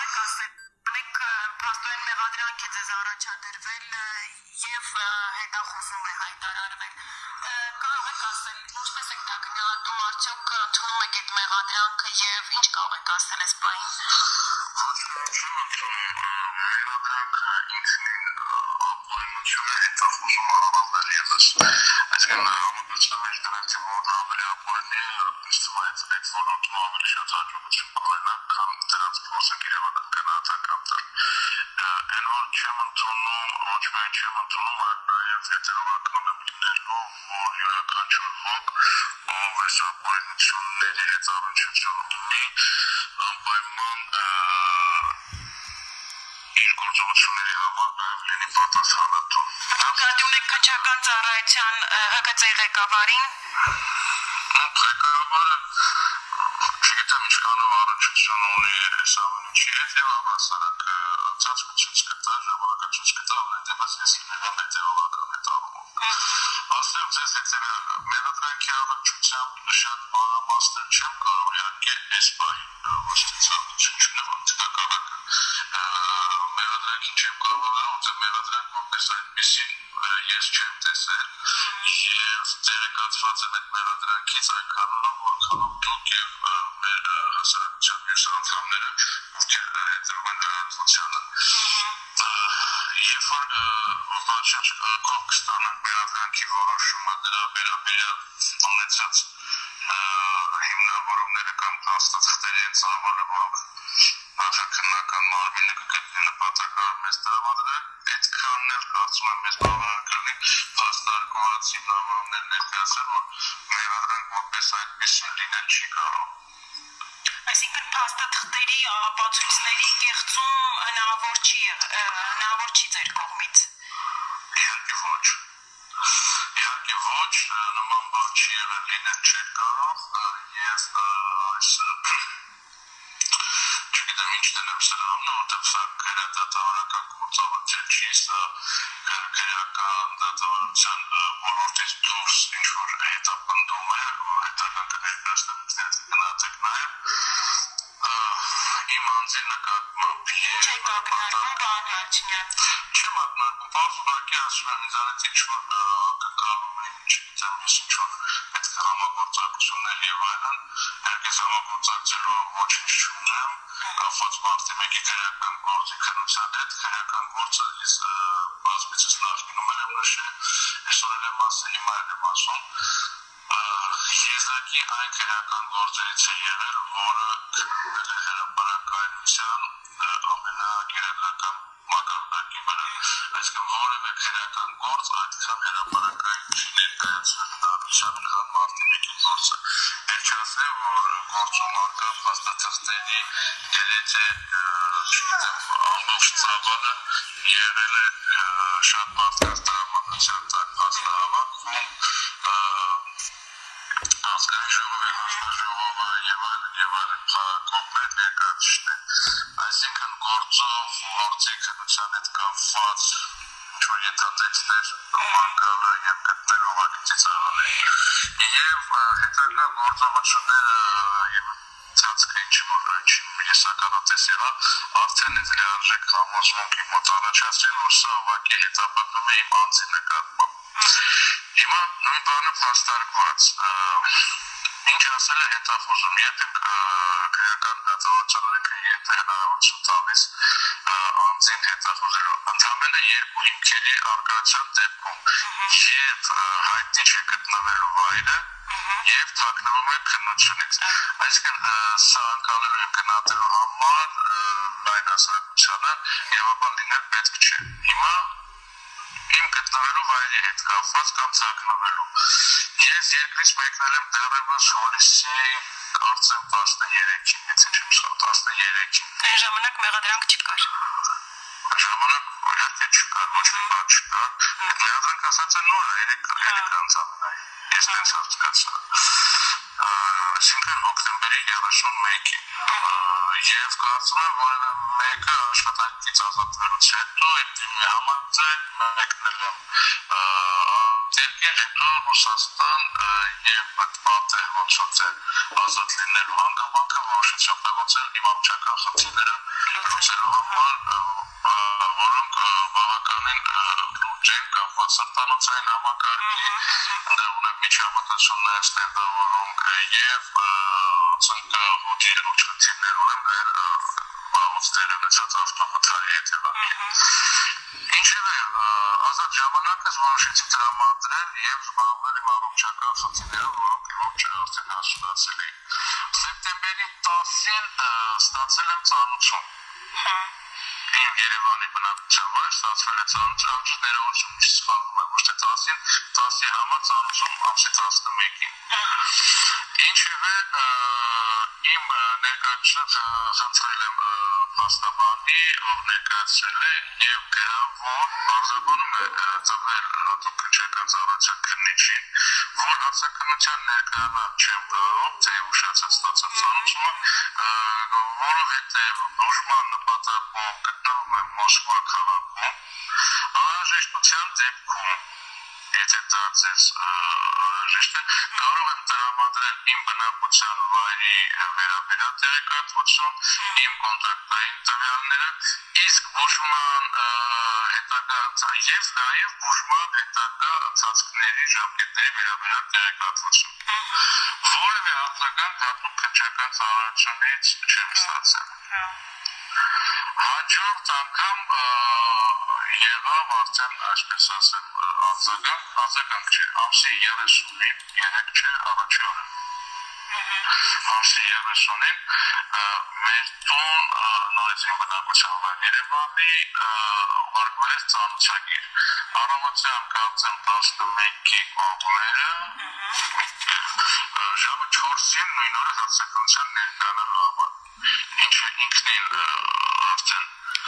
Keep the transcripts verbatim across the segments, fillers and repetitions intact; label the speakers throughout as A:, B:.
A: եք ասել, մենք փաստորեն մեղադրանք է ձեզ առաջադրվել եւ հետախուզում է հայտարարվել։ Կարող եք ասել, ինչպես եք դա գնահատում, արդյոք ընդունում եք այդ մեղադրանքը եւ ինչ կարող եք ասել այս պահին։
B: Չեմ ընդունում մեղադրանքը ինքնին ապօրինություն է, հետախուզում առավել եւս։ Այսինքն համագործակցության մեջ դրանք թե որ ավելի ապօրինի նստում այդ այդ ոլորտում ավելի շատ հաջողություն կունենա, քան դրանց փորձը իրավական գնահատական տալ։ Այն որ չեմ ընդունում, ոչ միայն չեմ ընդունում, այլ նաև հետևողական եմ լինելու, որ յուրաքանչյուր ոք, ով այս ապօրինությունների հետ առնչություն ունի, անպայման իր գործողությունների համար նաև լինի պատասխանատու։
A: Նկատում եք քննչական ծառայության Հ Գ Ծ ղեկավարին։
B: Ղեկավարը չգիտեմ ինչքանով առնչություն ունի այս ամեն ինչի հետ եւ հավասարակ ծածկություն կտա, ժամանակացույց կտա, ամեն դեպս ես լինեմ հետևողական այդ առումով։ Ասեմ ձեզ հետևյալը, մեղադրանքի առնչությամբ շատ մանրամասներ չեմ կարող իհարկե այս պահին ոստիցանություն չունեմ հակառակը մեղադրանքին չեմ կարող ասել, որտեղ մեղադրանք որպես այդպեսին ես չեմ տեսել եւ տեղեկացված եմ այդ մեղադրանքից այնքանով որքանով դուք եւ մեր հասարակության մյուս անդամները ովքեր հետևում են լրատվությանը երբ որ բաժան կողք կստանան մեղադրանքի որոշումը դրա վերաբերյալ ունեցած հիմնավորումները կամ փաստաթղթերի են ծավալը որոնք նախաքննական մարմինը կգտնի նպատակար մեզ տրամադրել այդքանն էլ կարծում եմ մեզ բավարար կլինի փաստարկված հիմնավորումներ ներկայացնել որ մեղադրանք որպես այդպեսի լինել չի կարող
A: Այսինքն փաստաթղթերի ապացույցների կեղծում հնարավոր չի հնարավոր չի ձեր կողմից
B: իհարկե ոչ իհարկե ոչ նման բան չի եղել լինել չէր կարող եւ այս չգիտեմ ինչ դնեմ սրանն որտեղ սա քրեատավարական գործառույթ չի սա քրեական դատավարության ոլորտից դուրս ինչ որ հետապնդում է հետագան կներկայացնեմ գնացեք նաեւ իմ անձի նկատմամբ
A: Ինչ է կողմնակում բան Հարչինյան
B: Չեմ ակնարկում, պարզունակի ասում եմ ինձանից ինչ-որ կկալում է, չգիտեմ ես ինչ-որ պետք է համագործակցություններ և այլն, հերկես համագործակցելու ոչինչ չունեմ, կապված մարդի մեկի քրեական գործի քննության հետ, քրեական գործը ես բազմիցս նախկինում եմ նշել, այսօր էլ եմ ասել, հիմա էլ եմ ասում, եզակի այն քրեական գործերից է եղել, որը քննվել է հրապարակայնության ամենագերեգական մակարդակի վրա, այսինքն որևէ քրեական գործ այդքան հրապարակային չի ներկայացվել դառնության քան մարտի մեկի գործը։ Էլ չասեմ, որ գործում արկա փաստաթղթերի դերեթե ամբողջ ծավալը եղել է շատ մարդկանց տրամադրության տակ փաստահավաքում ազգային ժողովի, հանձնաժողովը եւ այլն եւ այլն կողմեր ներկայացուցիչներ։ Այսինքն գործով գործի քննության հետ կապված ինչ-որ ենթատեքստեր մանկալը եւ գտնել ուղղակի ծիծաղալի։ Եվ հետագա գործողությունները եւ ծածկը ինչ որ ինչ եսականատես եղա, արդեն այդ լիարժեք համոզմունքի մոտ առաջացրել, որ սա ուղղակի հետապնդում է իմ անձի նկատմամբ։ Հիմա նույն բանը փաստարկված ինչ ասել է հետախուզում, եթե քրեական դատավարության օրենքը եթե հնարավորություն տալիս անձին հետախուզելու ընդամենը երկու հիմքերի առկայության դեպքում եւ հայտնի չէ գտնվելու վայրը եւ թաքնվում է քննությունից այսինքն սա անցալելու եմ գնահատելու համար լայն հասարակությանը իրավաբան լինել պետք չէ հիմա իմ գտնվելու վայրի հետ կապված կամ թաքնվելու ես երկրից մեկնել եմ դեռևս հուլիսի կարծեմ տասներեքին եթե չեմ սխալ տասներեքին
A: Այն ժամանակ մեղադրանք չկար
B: ժամանակ իհարկե չկար ոչ մի բան չկար այդ մեղադրանք ասած է նոր երեք անցավ ես տենց հասկացա այսինքն հոկտեմբերի երեսունմեկին եւ կարծում եմ որ մեկը աշխատանքից ազատվելուց հետո իմ համաձայն մեկնել եմ Երկեր հետո Ռուսաստան եւ պատմատը ոնց է ազատ լինելու հանգամանքը որոշեցի օգտագործել իմ ամճական խնդիրները լուծելու սրտանոցային համակարգի ընդրում միջամտություններ ստենդավորում եւ ծնկահոճի լուրջ խնդիրներ ունեմ դեր բավոստերը լծած ավտոմատարի հետևանքին ինչևէ ազատ ժամանակս որոշեցի տրամադրել եւ զբաղվել իմ առողջական խնդիրներով որոնք լուրջ արդեն հասունացել էին սեպտեմբերի տասին ստացել եմ ծանուցում իմ Երևանի բնակության վայր ստացվել է ծանուցում ներողություն սխալվում եմ ոչ թե տասին տասի համար ծանուցում ամսի տասնմեկին ինչևէ իմ ներկայացուցիչ խնդրել եմ փաստաբանի ով ներկայացրել է եւ գրավոր բարձրաբանում է տվել հատուկ քննչական ծառայության քննիչին որ հարցակնության ներկայանա չեմ կարող թե ուշացած ստացած ծանուցումը որովհետեւ բուժման նպատակով գտնվում եմ Մոսկվա քաղաքում անհրաժեշտության դեպքում եթե դա ձեզ անհրաժեշտ է կարող եմ տրամադրել իմ բնակության վայրի վերաբերյալ տեղեկատվություն իմ կոնտակտային տվյալները իսկ բուժման հետագա եւ նաեւ բուժման հետագա ընթացքների ժամկետների վերաբերյալ տեղեկատվություն որևէ արտական հատուկ քննչական ծառայությունից չեմ ստացել հաջորդ անգամ եղավ արդեն այսպես ասեմ արձագանք արձագանք չէ ամսի երեսունին երեք չէ առաջի օրը ամսի երեսունին մեր տուն նորից իմ բնակության վայր Երևանի ուղարկվել է ծանուցագիր առավոտյան կարծեմ տասնմեկի կողմերը ժամը չորսին նույն օրը հարցակնության ներկայանալու համար ինչը ինքնին արդեն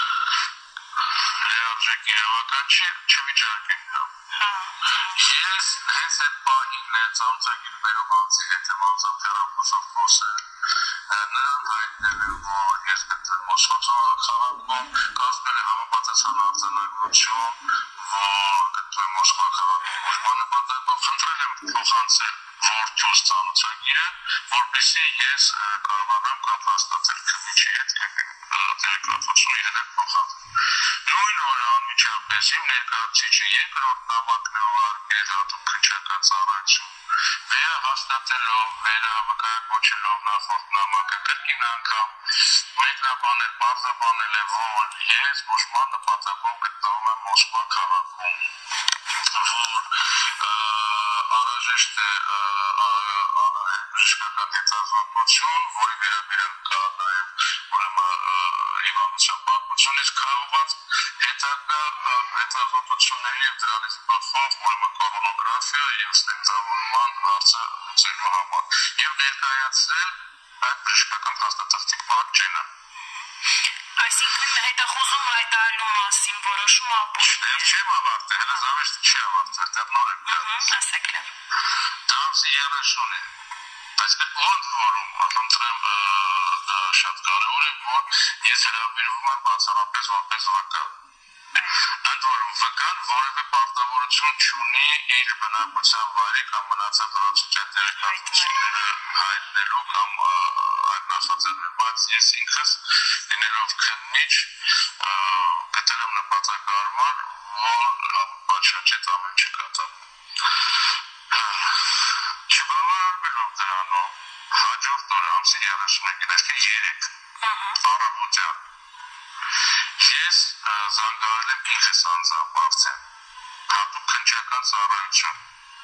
B: լիարժեք իրավական չի չվիճակ եմ ես հենց այդ պահին է ծանուցագիր բերող անձի հետ եմ անձամբ հեռախոսով խոսել նրան հայտնել եմ որ ես գտնվում Մոսկվա քաղաքում կազմել է համապատասխան արձանագրություն որ գտնվում եմ Մոսկվա քաղաքում բուժման նպատակով խնդրել եմ փոխանցել որդուս ծանուցագիրը որպեսզի ես կարողանամ կապ հաստատել քննիչի հետ տեղեկատվություն իրեն հետ փոխանցել նույն օրը անմիջապես իմ ներկայացուցիչը երկրորդ նամակն է ուղարկել հատուկ քննչական ծառայություն վերահաստատելով վերավկայակոչելով նախորդ նամակը կրկին անգամ մեկնաբանել բարձրաբանել է որ ես բուժման նպատակով գտնվում եմ Մոսկվա քաղաքում որ անհրաժեշտ է բժշկական հետազոտություն որի վերաբերյալ կա նաև ուրեմն հիվանդության պատմությունից քաղված հետագա հետազոտությունների եւ դրանից բխող ուրեմն կորոնոգրաֆիա եւ ստենտավորման հարցը լուծելու համար եւ ներկայացնել այդ բժշկական փաստաթղթի պատճենը
A: այսինքն հետախուզում հայտարարելու մասին որոշումը ապօրինի
B: է չեմ ավարտել հենց ավեշտ չի ավարտել դեռ նոր եմ գալիս
A: ասեք լավ
B: դա ամսի երեսունին բայց ոնց որում խնդրեմ դա շատ կարևոր է որ ես հրավիրվում եմ բացառապես որպես վկա ընդ որում վկան որևէ պարտավորություն չունի իր բնակության վայրի կամ մնացած առողջության տեղեկատվությունները հայտնելու կամ այդ նախաձեռնել բայց ես ինքս լինելով քննիչ գտել եմ նպատակարար որ պատշաճ այդ ամեն ինչը կատարվում չբավարարվելով դրանով հաջորդ օրը ամսի երեսունին այսինքն երեք առավոտյան ես զանգարել եմ ինքս անձամբ արդեն հատուկ քննչական ծառայություն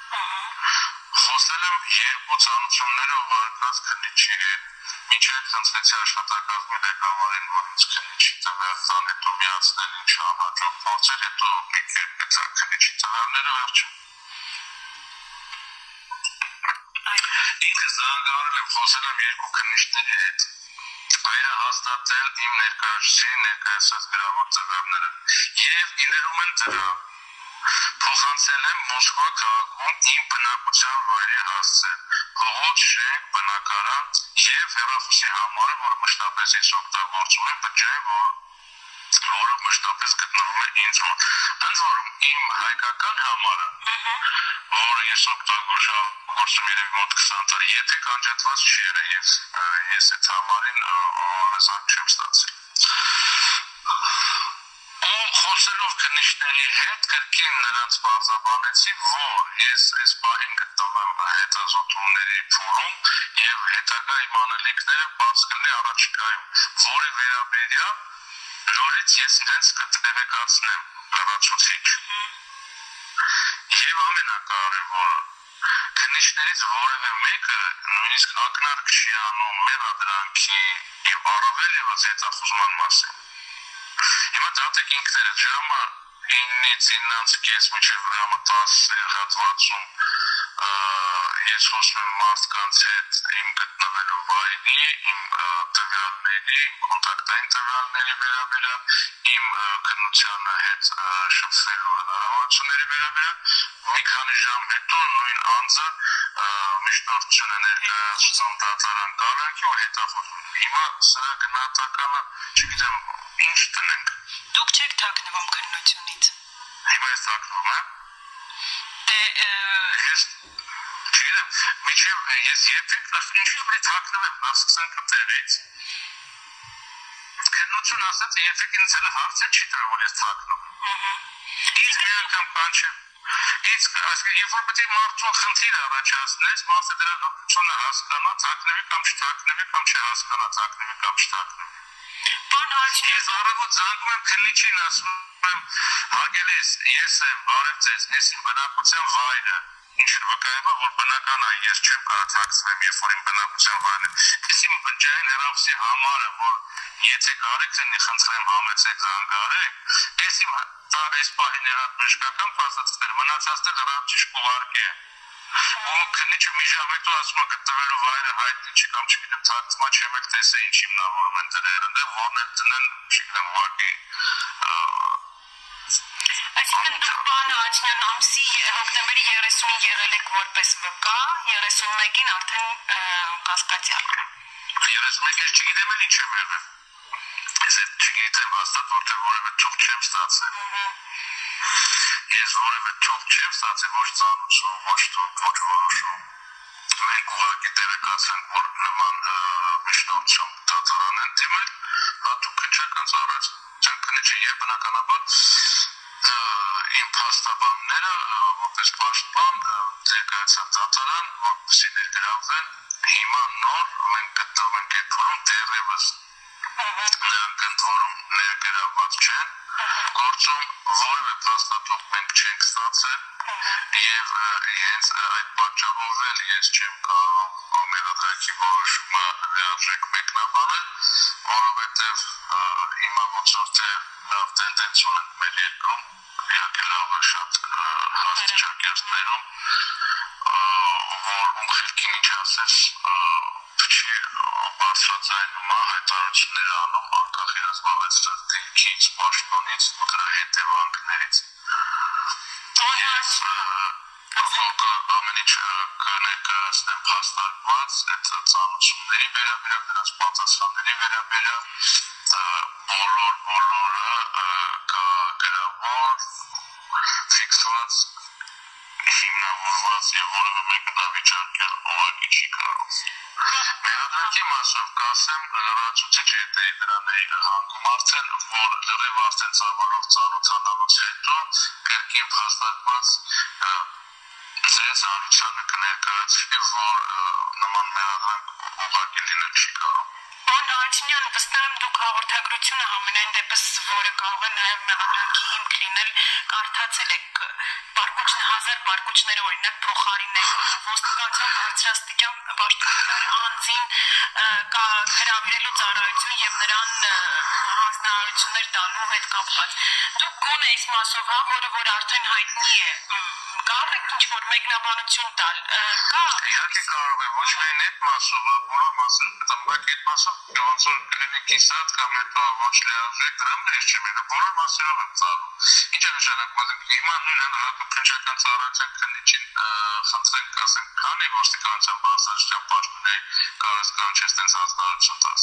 B: խոսել եմ երկու ծանուցումները ուղարկած քննիչի հետ մինչև ցանցեցի աշխատակազմի ղեկավարին որ ինձ քննիչի տվյալ տան հետո միացնել ինչ անհաջող փորձեր հետո մի կերպ գտա քննիչի տվյալները վերջում ինքս զանգարել եմ խոսել եմ երկու քննիչների հետ վերահաստատել իմ ներկայացուցիչի ներկայացած գրավոր տվյալները եւ իներում են դրա փոխանցել եմ Մոսկվա քաղաքում իմ բնակության վայրի հասցեն փողոց շենք բնակարան եւ հեռախոսի համարը որը մշտապես ինձ օգտագործում եմ բջջային որ որը մշտապես գտնվում է ինձ մոտ ընդ որում իմ հայկական համարը որը ես օգտագործում եմ մոտ քսան տարի եթե կանջատված չի եղել եւ ես այդ համարին օրվեզան չեմ ստացել Խոսելով քննիչների հետ կրկին նրանց բարձրաբանեցի, որ ես այս պահին գտնվում եմ հետազոտումների փուլում եւ հետագա իմ անելիքները բաց կլինի առաջիկայում, որի վերաբերյալ նորից ես իրենց կտեղեկացնեմ լրացուցիչ։ Եվ ամենակարևորը, քննիչներից որևէ մեկը նույնիսկ ակնարկ չի անում մեղադրանքի եւ առավել եւս հետախուզման մասին։ Հիմա դատեք ինքներդ ժամը իննից իննանց կես մինչև ժամը տասը հատվածում ես խոսում եմ մարդկանց հետ իմ գտնվելու վայրի, իմ տվյալների, իմ կոնտակտային տվյալների վերաբերյալ, իմ քննությանը հետ շփվելու հնարավորությունների վերաբերյալ, մի քանի ժամ հետո նույն անձը միջնորդություն է ներկայացնում դատարան կալանքի ու հետախուզում։ Հիմա սրա գնահատականը, չգիտեմ, ինչ տնենք։
A: Դուք չեք թաքնվում քննությունից։
B: Հիմա ես թաքնվում եմ։
A: Դե
B: ես չգիտեմ, միջև ես երբեք ինչի՞ պետք է թաքնվեմ, նա սկսենք կտեղից։ Քննություն ասած երբեք ինձ էլ հարց չի տվել, որ ես թաքնում եմ։ Ինձ մի անգամ կանչել Իսկ այսինքն երբ որ պետք է մարդու խնդիր առաջացնես, մարդը դրա լոկությունը հասկանա, թաքնվի կամ չթաքնվի կամ չհասկանա, թաքնվի կամ չթաքնվի։
A: Բան հարցի
B: Ես առավոտ զանգում եմ քննիչին, ասում եմ, հարգելիս, ես եմ, բարև ձեզ, ես իմ բնակության վայրը։ Ինչ վկայում է, որ բնական է, ես չեմ կարող թաքցնեմ, երբ որ իմ բնակության վայրն է։ Ես իմ բջջային հեռախոսի համարը, որ եթե կարիք լինի, խնդրեմ համեցեք զանգարեք, ես իմ այս պահին երատ բժշկական փաստացներ մնացածներ լրիվ ճիշտ կուղարկի են։ Ու քննիչը մի ժամ հետո ասում է գտնվելու վայրը հայտնի չի կամ չգիտեմ թաքցման չեմ եք տեսել ինչ հիմնավորում են դրել ընդեղ որն են դնեն չգիտեմ ուղղակի
A: Այսինքն դուք բան Աչնյան ամսի հոկտեմբերի երեսունին եղել եք որպես վկա, երեսունմեկին արդեն կասկածյալ։
B: երեսունմեկին չգիտեմ էլ ինչ եմ եղել։ Ես այդ չգիտեմ հաստատ, որտեղ որևէ թուղթ չեմ ստացել։ Ես որևէ թուղթ չեմ ստացել, ոչ ծանուցում, ոչ թուղթ, ոչ որոշում։ Մենք ուղղակի տեղեկացանք, որ նման միջնորդություն դատարան են դիմել, հատուկ քննչական ծառայության քննիչը եւ բնականաբար իմ փաստաբանները որպես պաշտպան ներկայացան դատարան, որպեսզի ներգրավվեն հիմա նոր մենք գտնվում ենք այդ փուլում դեռևս նրանք ընդորում ներգրավված չեն, գործում որևէ փաստաթուղթ մենք չենք ստացել եւ հենց այդ պատճառով էլ ես չեմ կարող մեղադրանքի որոշումը լիարժեք մեկնաբանել, որովհետեւ հիմա ոնց որ թե լավ տենդենս ունենք մեր երկրում, իհարկե լավը շատ հաստ ճակերտներում, որ ում խելքին ինչ ասես չի բարձրաձայնում հայտարարություններ անում անկախ իրենց զբաղեցրած դիրքից, պաշտոնից ու դրա հետևանքներից։ Ես ամեն ինչ կներկայացնեմ փաստարկված այդ ծանոթությունների վերաբերյալ, դրանց պատասխանների վերաբերյալ, բոլոր բոլորը կա գրավոր, ֆիքսված, հիմնավորված եւ որևէ մեկը դա վիճակել ուղղակի չի կարող։ Մեղադրանքի մասով կասեմ, լրացուցիչ հետեի դրանների հանգում արդեն, որ լրիվ արդեն ծավալով ծանոթանալուց հետո կրկին փաստարկված ձեզ հանրությանը կներկայացվի, որ նման մեղադրանք ուղղակի լինել չի կարող։
A: Պարոն Աչնյան, վստահ եմ դուք հաղորդագրությունը համենայն դեպս, որը կարող է նաև մեղադրանքի հիմք լինել, կարդացել եք բարկուճն հազար բարկուճները օրինակ փոխարինեք ոստիկանության բարձրաստիճան պաշտոնյա անձին հրավիրելու ծառայություն եւ նրան հանձնարարություններ տալու հետ կապված։ Դուք գոնե այս մասով, հա, որը որ արդեն հայտնի է, կարող եք ինչ-որ մեկնաբանություն տալ, կա։
B: Իհարկե կարող է, ոչ միայն այդ մասով, բոլոր մասերը կտամ, բայց այդ մասով ոնց որ կլինի կիսատ կամ հետո ոչ լիարժեք դրան մեջ չեմ ելը, բոլոր մասերով եմ ծառում։ Ինչ է նշանակում, հիմա նույն հատուկ քննչական ծառայության քննիչին խնդրենք ասենք, քանի ոստիկանության բարձրաստիճան պաշտոնյայի կարաս կանչես տենց հանձնարարություն տաս։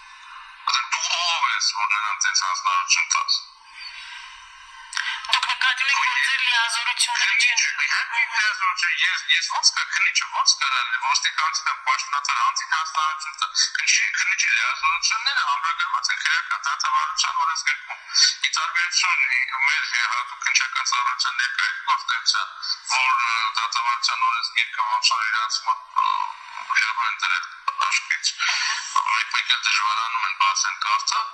B: Դու ով ես, որ նրան տենց հանձնարարություն տաս։
A: Դուք նկատում եք որ ձեր լիազորությունները չեն
B: լիազորություն ես ես ոնց կա քնիչը ոնց կարա ոստիկանության պաշտոնատար անտիհաստատությունը քնիչի քնիչի լիազորությունները ամրագրված են քրեական դատավարության օրենսգրքում ի տարբերություն մեր հատուկ քնչական ծառայության ներկայացուցիչ գործողության որ դատավարության օրենսգիրքը ոնց որ իրանց մոտ հերո են դրել աշխից մեկ-մեկ դժվարանում են բացեն կարծա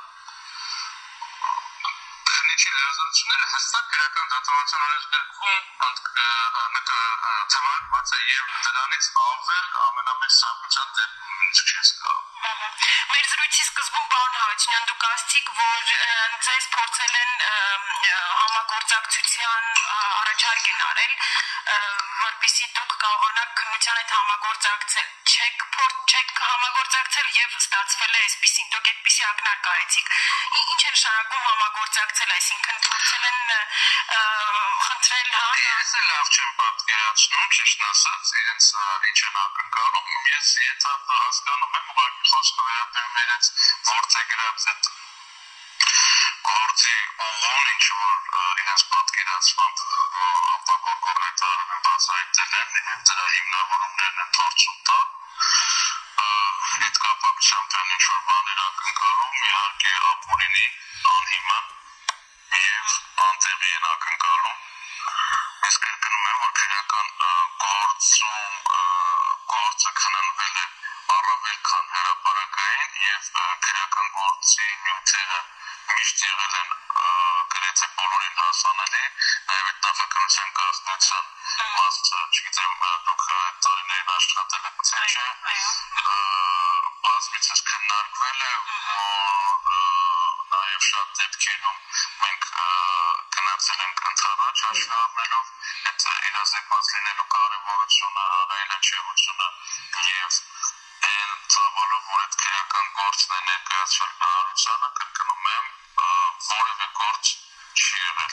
B: քնիչի լիազորությունները հստակ քրեական դատավարության օրենսգրքում նկատված է եւ դրանից ավել ամենամեծ ցանկության դեպքում չես կարող
A: մեր զրույցի սկզբում պարոն Հարությունյան դուք ասացիք որ ձեզ փորձել են համագործակցության առաջարկ են արել որպեսզի դուք կարողանաք քննության հետ համագործակցել չեք փորձ չեք համագործակցել եւ ստացվել է այսպեսին դուք այդպեսի ակնարկ արեցիք ինչ է նշանակում համագործակցել այսինքն փորձել են խնդրել հա
B: ես լավ չեմ պատկերացնում ճիշտ ասած իրենց ինչ են ակնկալում ես եթե հասկանում եմ ուղղակի խոսքը վերաբերում իրենց ворցեգրած այդ գործի ուղղուն ինչ որ իրենց պատկերացմամբ ապակորկոր հայտարարում են բացահայտել են եւ դրա հիմնավորումներն են փորձում տալ այդ կապակցությամբ ինչ որ բաներ ակնկալում իհարկե ապօրինի անհիմն եւ անտեղի են ակնկալում ես կրկնում եմ որ քրեական գործում գործը քննվել է առավել քան հրապարակային եւ քրեական գործի նյութերը միշտ եղել են գրեթե բոլորին հասանելի նաեւ այդ նախաքննության կազմության մասը չգիտեմ դուք այդ տարիներին աշխատել եք թե չէ բազմիցս քննարկվել է որ նաեւ շատ դեպքերում մենք գնացել ենք ընդառաջ հաշվի առնելով այդ իրազեկված լինելու կարևորությունը առայլաչեղությունը եւ այն ծավալը որ այդ քրեական գործն է ներկայացվել հանրությանը կրկնում եմ որևէ գործ չի եղել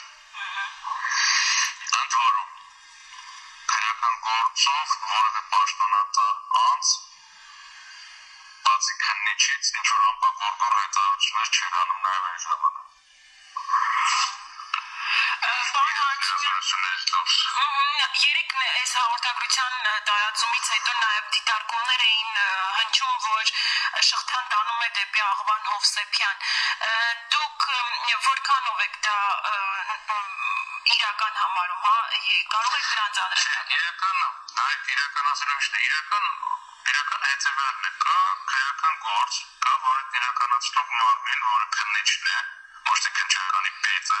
B: ընդ որում քրեական գործով որևէ պաշտոնատար անձ բացի քննիչից ինչ որ ամբողջ հայտարարություններ չեր անում նաեւ այն ժամանակ
A: Երեք այս հաղորդագրության տարածումից հետո նաև դիտարկումներ էին հնչում, որ շղթան տանում է դեպի Աղվան Հովսեփյան։ Դուք որքանով եք դա իրական համարում, հա, կարող եք դրանց անդրադառնալ։
B: Իրական, այդ իրականացնելը միշտ իրական իրական հետևյալն է, կա քրեական գործ, կա որ այդ իրականացնող մարմին, որը քննիչն է, ոչ թե քննչականի պետը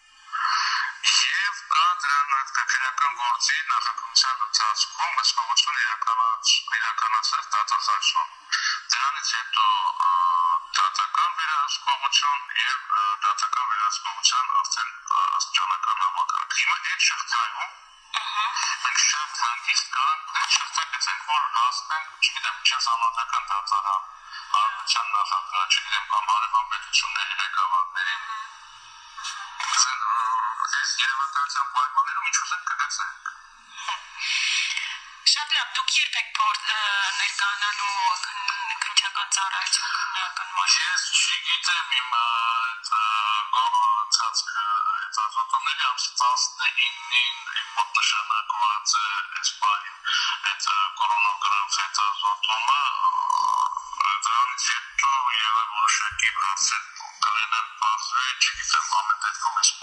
B: Եվ կա դրան այդ քրեական գործի նախաքննության ընթացքում հսկողություն իրականացնել դատախազում։ Դրանից հետո դատական վերահսկողություն եւ դատական վերահսկողության արդեն աստիճանական համակարգ։ Հիմա այդ շղթայում մենք շատ հանգիստ կանք այդ շղթայից որ հասնենք, չգիտեմ, չասանոթական դատարան, հանրության նախագահ, չգիտեմ, կամ հարևան պետությունների ղեկավարների Ես երևակայության պայմաններում ինչ-որ ենք կգծենք։
A: Շատ լավ, դուք երբ եք ներկայանալու քննչական ծառայություն քննական մասը։
B: Ես չգիտեմ իմ այդ գործածքը հետազոտումների ամսի տասնինին իմ մոտ նշանակված է այս պահին այդ կորոնոգրաֆ հետազոտումը դրանից հետո եղել որոշակի հարցեր կլինեն բացվել, չգիտեմ ամեն դեպքում այս